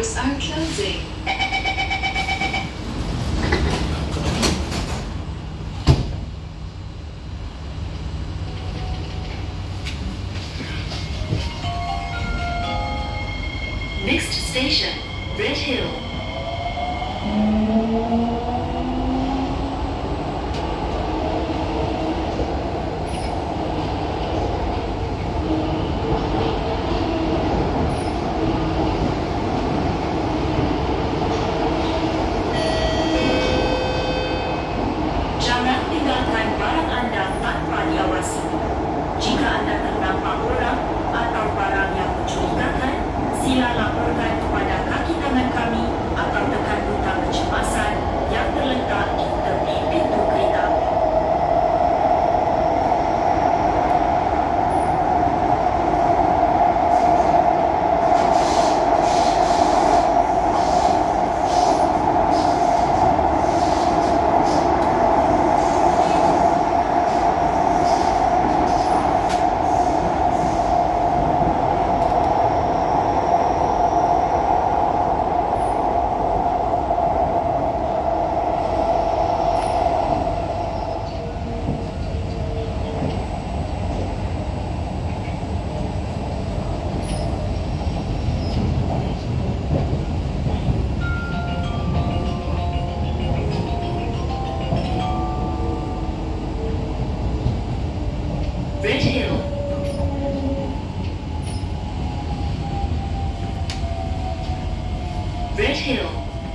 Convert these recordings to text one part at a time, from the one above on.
Doors are closing. Next station, Red Hill. Jangan tinggalkan barang anda tanpa diawasi. Jika anda ternampak orang atau barang yang mencurigakan, sila laporkan kepada kaki tangan kami atau tekan butang kecemasan yang terletak di tepi pintu kereta. Red Hill. Red Hill.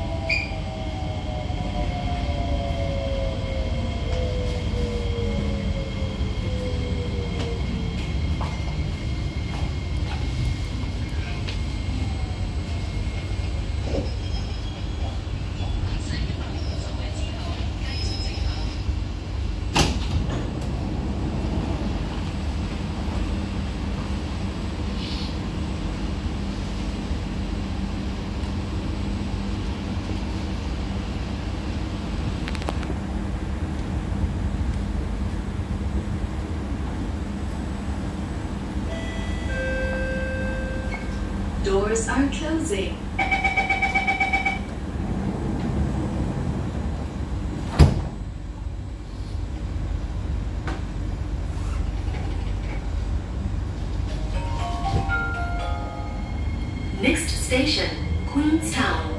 Doors are closing. Next station, Queenstown.